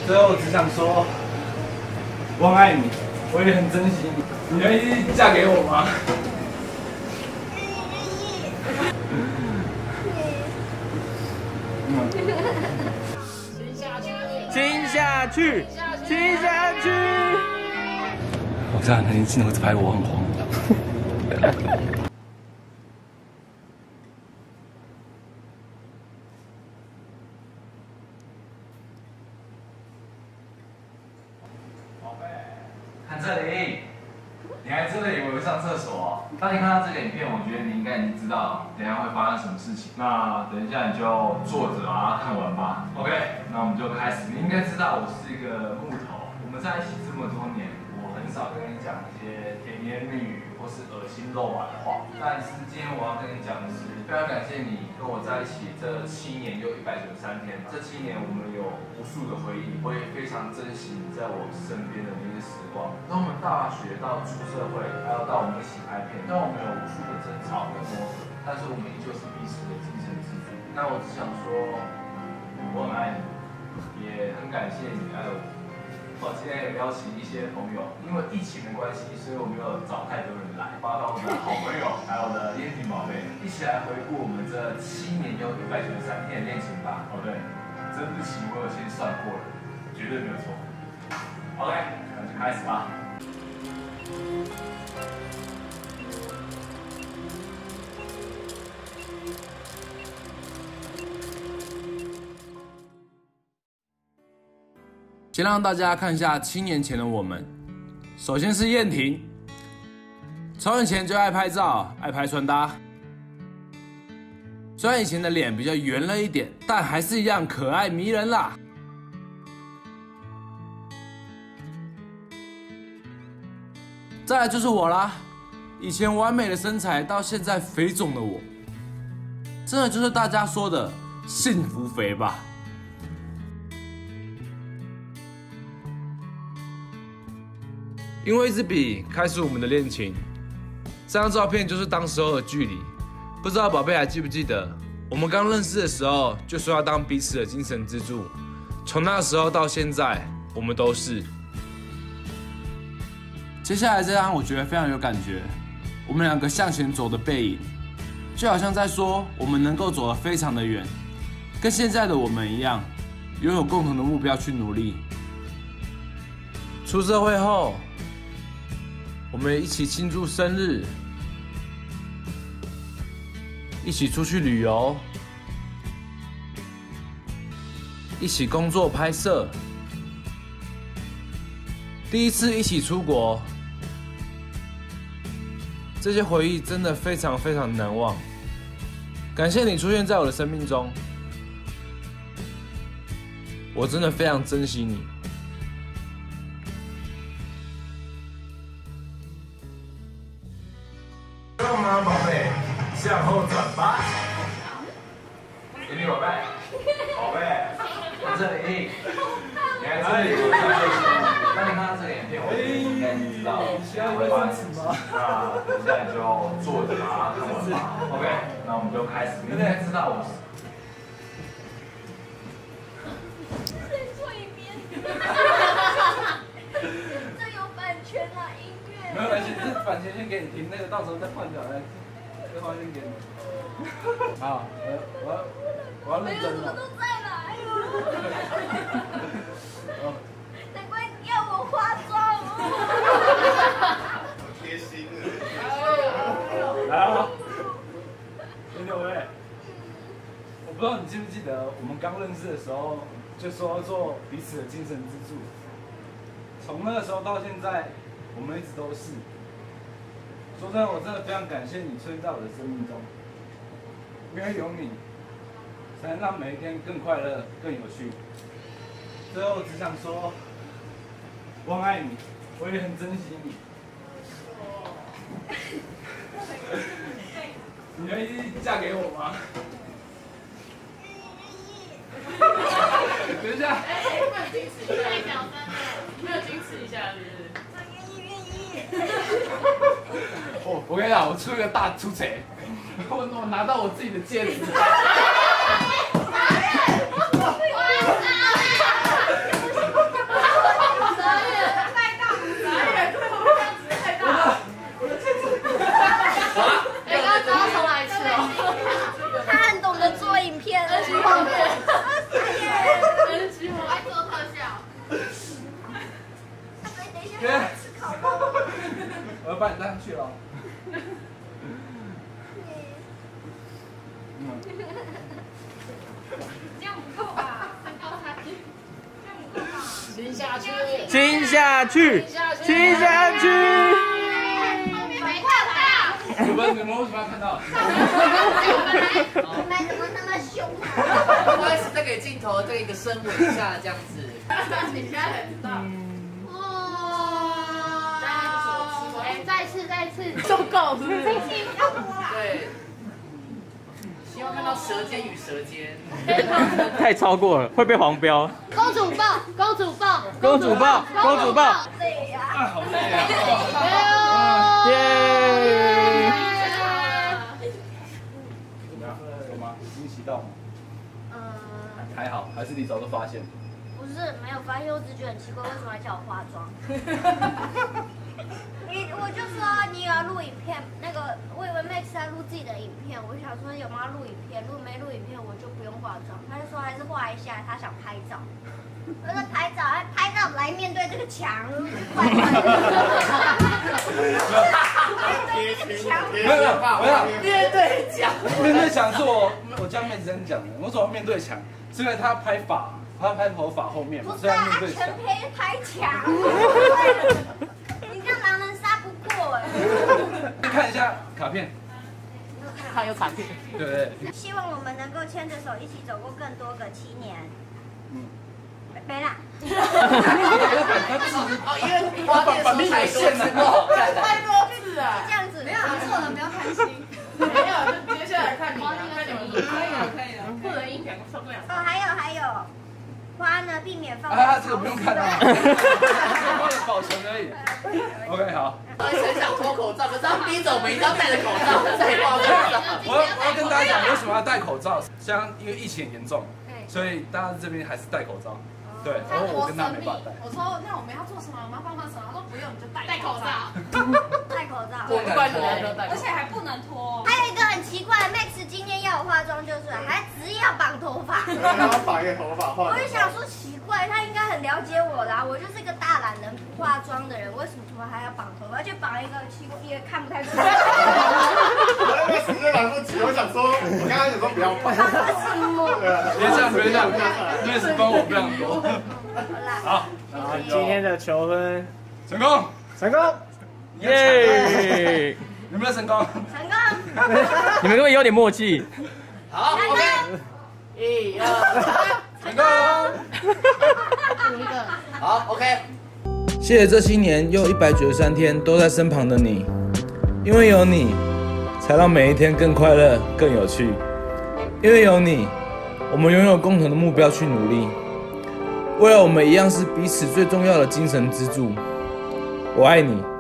最后我只想说，我很爱你，我也很珍惜你。你愿意嫁给我吗？亲下去，亲下去。我知道那年镜头一直拍我，很慌。宝贝，看这里，你还真的以为我上厕所？当你看到这个影片，我觉得你应该已经知道等一下会发生什么事情。那等一下你就坐着把它看完吧。OK， 那我们就开始。你应该知道我是一个木头，我们在一起这么多年，我很少跟你讲一些甜言蜜语或是恶心肉麻的话。但是今天我要跟你讲的是，非常感谢你跟我在一起这7年又193天。这7年我们有无数的回忆，我也非常珍惜你在我身边的那些时光。从我们大学到出社会，还有到我们一起拍片，虽然我们有无数的争吵跟磨合，但是我们依旧是彼此的精神支柱。那我只想说，我很爱你，也很感谢你爱我。我今天也邀请一些朋友，因为疫情的关系，所以我没有找太多人来，包括我的好朋友，还有我的燕婷宝贝，一起来回顾我们这7年又193天的恋情吧。哦对，这日期我有先算过了，绝对没有错。OK， 那就开始吧。先让大家看一下7年前的我们。首先是燕婷，从以前就爱拍照，爱拍穿搭。虽然以前的脸比较圆了一点，但还是一样可爱迷人啦。再来就是我啦，以前完美的身材到现在肥肿的我，真的就是大家说的幸福肥吧。因为一支笔开始我们的恋情，这张照片就是当时候的距离。不知道宝贝还记不记得，我们刚认识的时候就说要当彼此的精神支柱，从那时候到现在，我们都是。接下来这张我觉得非常有感觉，我们两个向前走的背影，就好像在说我们能够走得非常的远，跟现在的我们一样，拥有共同的目标去努力。出社会后，我们一起庆祝生日，一起出去旅游，一起工作拍摄，第一次一起出国，这些回忆真的非常非常难忘。感谢你出现在我的生命中，我真的非常珍惜你。干嘛，宝贝？向后转吧。给你宝贝，宝贝，在这里，你还这里，我上厕所。当你看到这个影片，我应该知道会发生什么事。那等一下你就坐着把它看完吧。OK， 那我们就开始。你应该知道我是。 再做一遍。这有版权啊，音乐。 没有关系，这版权先给你听，那个到时候再换掉来。这方先给你。好，我要认真了。 都在了，哎呦。难怪要我化妆哦。 好贴心啊！ 来啊！刘伟，我不知道你记不记得，我们刚认识的时候就说要做彼此的精神支柱。从那个时候到现在，我们一直都是。说真的，我真的非常感谢你出现在我的生命中，因为有你，才能让每一天更快乐、更有趣。最后，我只想说，我很爱你，我也很珍惜你。你愿意嫁给我吗？等一下。 不能矜持一下，太小声了，没有矜持一下，是不是？ 我跟你讲，我出一个大出彩，我拿到我自己的戒指。 我把你带上去了。 这样不够吧？身高差距，这样不够吧？ 亲下去， 亲下去，亲下去。 后面没看到。 你们为什么要看到？ 你们怎么那么凶啊？ 不好意思，再给镜头这一个深吻一下，这样子。 你现在才知道。再次， 受够是不是？ 这期比较多啦。 对。希望看到舌尖与舌尖。 太超过了，会被黄标。 公主抱，公主抱， 公主抱，公主抱。 对呀。 好累啊！ 耶！ 怎么样？有吗？惊喜到吗？还好，还是你早就发现。 不是没有发现，我只觉得很奇怪，为什么要叫我化妆？我就说你有要录影片，那个我以为 Max 在录自己的影片，我想说有没有录影片，如果没录影片我就不用化妆。他就说还是画一下，他想拍照。我说拍照，拍照来面对这个墙，怪怪的。面对这个墙， 没有， 面对墙， 面对墙是我家妹子这样讲的。我怎么面对墙？是因为她拍发，她拍头发后面嘛，所以不是啊， 她面对墙。 全拍墙。你这样狼人杀不过哎。 看一下卡片， 还有卡片。 对不对？ 希望我们能够牵着手一起走过更多个7年。没啦。 哦，因为花店说太多次不好看， 太多次啊！ 这样子没有错了，不要贪心。没有，就接下来看你们，看你们怎么可以了，可以了。不能一点受不了。 哦，还有，花呢避免放。 这个不用看啊，为了保存而已。OK， 好。 我很想脱口罩，可是他们逼着我们一定要戴着口罩才脱口罩。 我要跟大家讲为什么要戴口罩，像因为疫情很严重，所以大家这边还是戴口罩。对，然后我跟他没办法戴。 我说那我们要做什么？我们要帮忙什么？他说不用，你就戴口罩。 戴口罩。 不管怎么样都戴， 而且还不能脱。 还有一个很奇怪 ，Max 今天要我化妆就是，还执意要绑头发。 然后把一个头发换。 我就想说奇怪，他应该很了解我啦，我就是一个大懒人，不化妆的人，为什么头发还要绑头发？而且绑一个奇怪也看不太出来。 我那个时间来不及，我想说，我刚刚想说不要换。 绑个什么？ 别这样，别这样，Max 帮我非常多。好， 好，今天的求婚成功， 成功，耶！ 有没有成功？ 成功。 你们根本有点默契。 好，OK，1、2、3， 成功。 好，OK。 谢谢这7年又193天都在身旁的你，因为有你，才让每一天更快乐、更有趣。因为有你，我们拥有共同的目标去努力。为了我们一样是彼此最重要的精神支柱。我爱你。